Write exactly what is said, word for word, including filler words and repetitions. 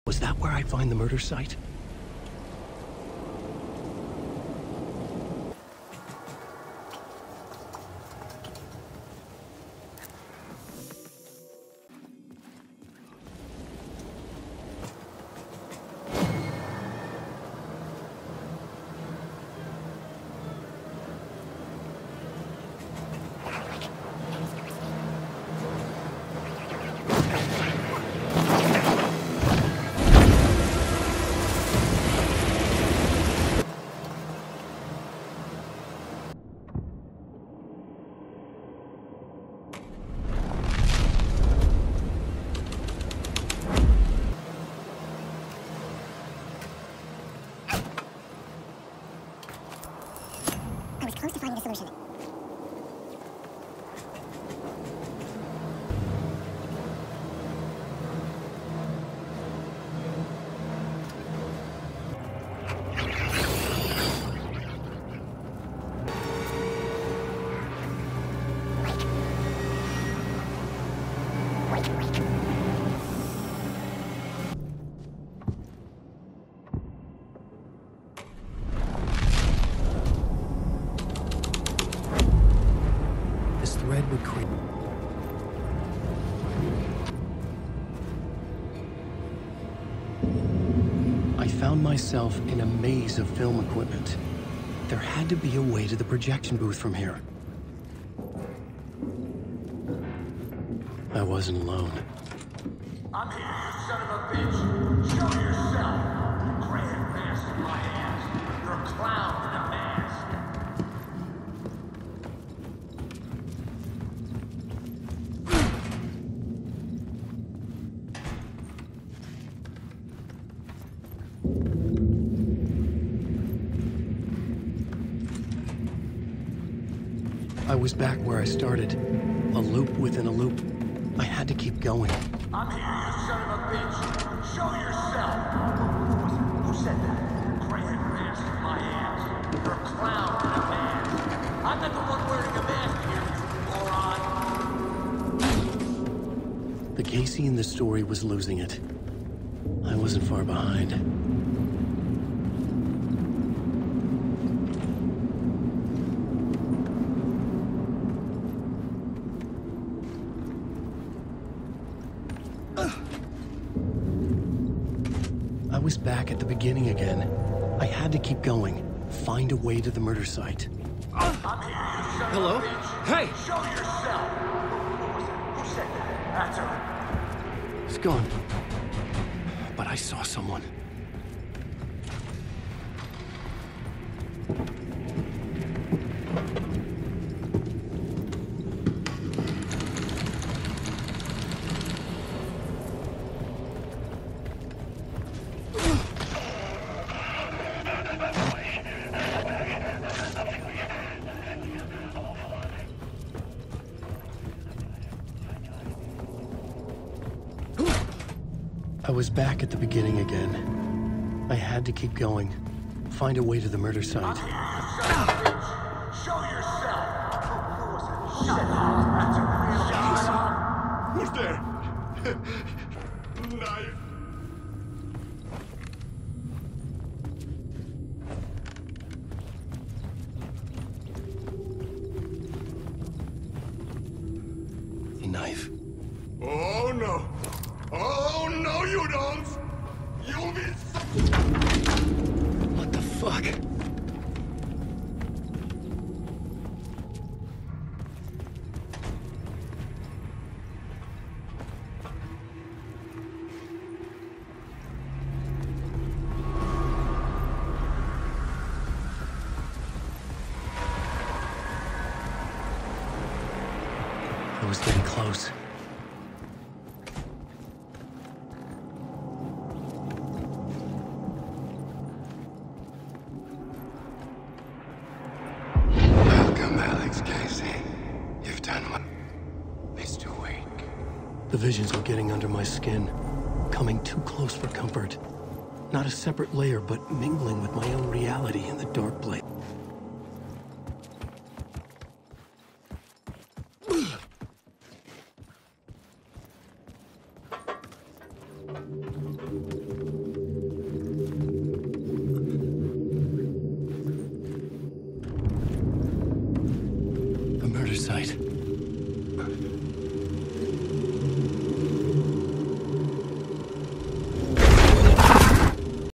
Was that where I find the murder site? Close to finding a solution. Would creep. I found myself in a maze of film equipment. There had to be a way to the projection booth from here. I wasn't alone. I'm here, you son of a bitch. Show yourself. Grandmaster, my ass. You're a clown in a mask. I was back where I started. A loop within a loop. I had to keep going. I'm here, you son of a bitch. Show yourself. Who was it? Who said that? Grandmaster, my ass. You're a clown in a mask. I'm not the one wearing a mask here, you moron. The Casey in the story was losing it. I wasn't far behind. I was back at the beginning again. I had to keep going. Find a way to the murder site. I'm here, you son Hello? of a bitch. Hey! Show yourself. Who was it? Who said that? That's her. It's gone. But I saw someone. I was back at the beginning again. I had to keep going. Find a way to the murder site. I'm here, you son of a bitch. Show yourself. Who, who was it? Shut up. That's a real shot. Who's there? Knife. A knife. Oh no. Oh no, you don't. You'll be. What the fuck? I was getting close. The visions were getting under my skin, coming too close for comfort. Not a separate layer, but mingling with my own reality in the dark place. sight.